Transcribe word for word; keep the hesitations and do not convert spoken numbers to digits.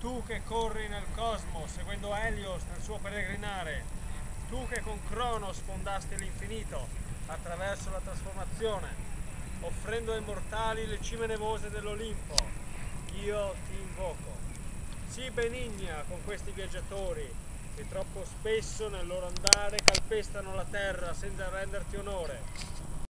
Tu che corri nel cosmo, seguendo Helios nel suo peregrinare, tu che con Cronos fondasti l'infinito attraverso la trasformazione, offrendo ai mortali le cime nevose dell'Olimpo, io ti invoco. Sii benigna con questi viaggiatori che troppo spesso nel loro andare calpestano la terra senza renderti onore.